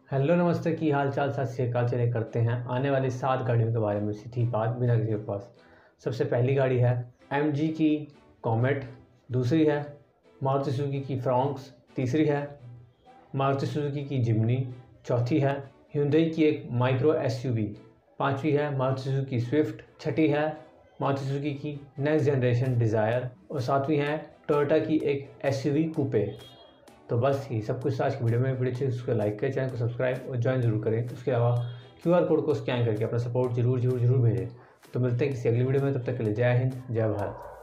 Hello नमस्ते, की हाल चाल, सत श्री अकाल। चले करते हैं आने वाली 7 गाड़ियों के बारे में सीधी बात बिना किसी के पास। सबसे पहली गाड़ी है MG की कॉमेट, दूसरी है मारुति सुजुकी की फ्रॉन्क्स, तीसरी है मारुति सुजुकी की जिमनी, चौथी है hyundai की एक माइक्रो SUV, पांचवी है मारुति सुजुकी स्विफ्ट, छठी है मारुति सुजुकी की नेक्स्ट जनरेशन डिज़ायर और सातवीं है टोयोटा की एक SUV कूपे। तो बस ये सब कुछ आज की वीडियो में। वीडियो अच्छी उसको लाइक करें, चैनल को सब्सक्राइब और ज्वाइन जरूर करें। उसके अलावा QR कोड को स्कैन करके अपना सपोर्ट जरूर भेजें। तो मिलते हैं किसी अगली वीडियो में, तब तक के लिए जय हिंद, जय भारत।